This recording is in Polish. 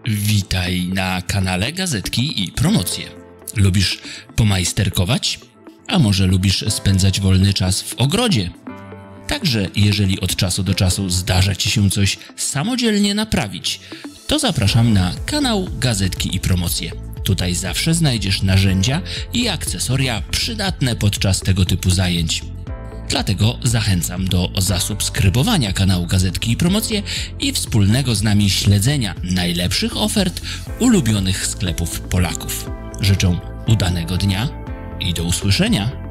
Witaj na kanale Gazetki i Promocje. Lubisz pomajsterkować? A może lubisz spędzać wolny czas w ogrodzie? Także jeżeli od czasu do czasu zdarza Ci się coś samodzielnie naprawić, to zapraszam na kanał Gazetki i Promocje. Tutaj zawsze znajdziesz narzędzia i akcesoria przydatne podczas tego typu zajęć. Dlatego zachęcam do zasubskrybowania kanału Gazetki i Promocje i wspólnego z nami śledzenia najlepszych ofert ulubionych sklepów Polaków. Życzę udanego dnia i do usłyszenia!